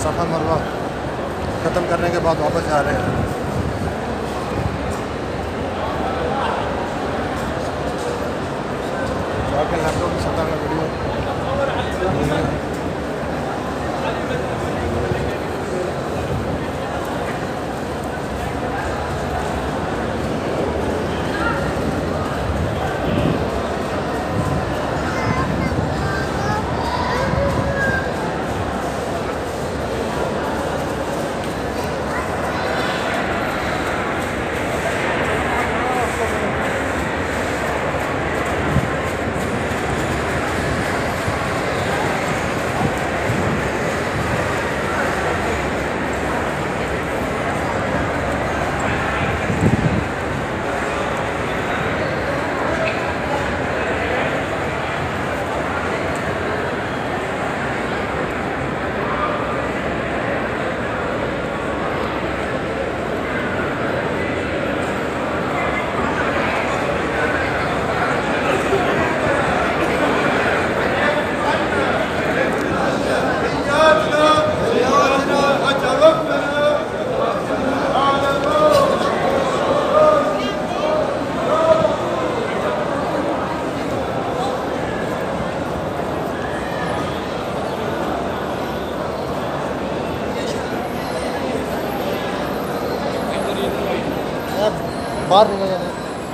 सफ़ा मरवा ख़त्म करने के बाद वापस आ रहे हैं। जाके लैपटॉप में 17 वीडियो बाहर निकल जाना।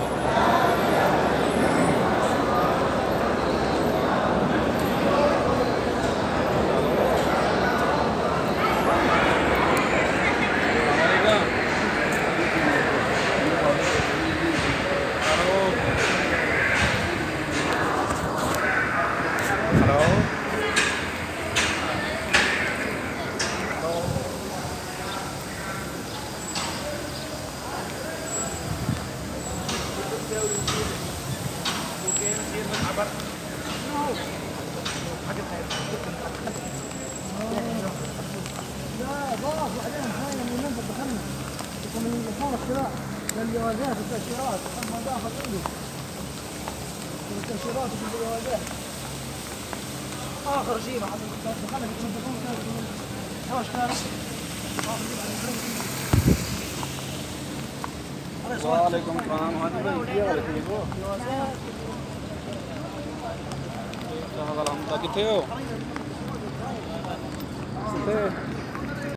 الجوازات والتأشيرات ما داخل عنده التأشيرات والجوازات آخر شيء بعد دخلنا في المنطقة هواش كان वालेकुम सलाम। हाँ जी भाई क्या हाल है? ठीक हो? क्या हाल है? हम किथे हो? किथे?